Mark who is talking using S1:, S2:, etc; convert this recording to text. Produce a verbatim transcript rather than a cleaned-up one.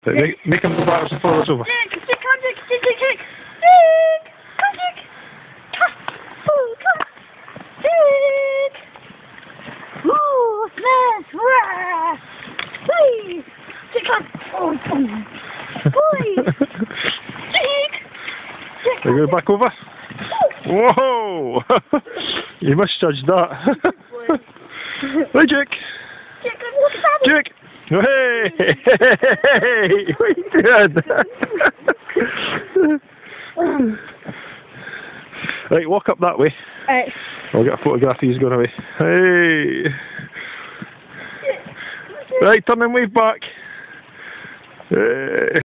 S1: Right, make, make him go backwards and forwards over.
S2: Dick, Dick, come on, Dick, Dick, Dick, Dick. Dick, come, Dick. Come, oh, come. Dick. Ooh, smash, rah. Whee. Dick, come. Oh, boom. Boy. Dick. Dick,
S1: Are you going back over? Whoa! You misjudged that. Hey, Jake.
S2: Dick, look at that.
S1: Jake. Oh, hey! Hey! What are you doing? Right, walk up that way.
S2: Alright.
S1: I'll get a photograph of you going away. Hey! Right, turn and wave back. Hey!